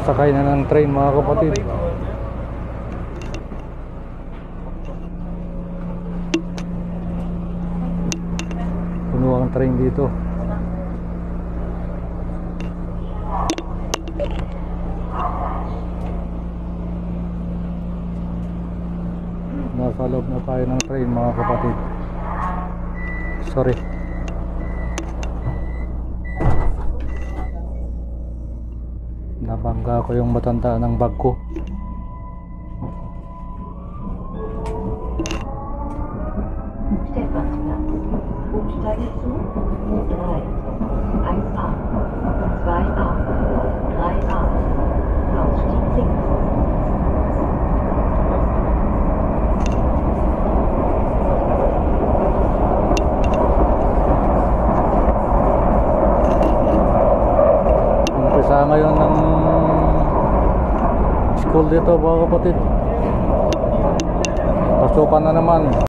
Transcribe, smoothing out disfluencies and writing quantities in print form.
Sasakay na ng train mga kapatid. Puno ang train dito. Nasa loob na tayo ng train mga kapatid. Sorry. Nabangga ko yung matanda ng bag ko. Umsteige zu U3, 1a, 2a, 3a, Ausstieg links. Umpisa ngayon ng school dito mga kapatid. Pasukan na naman.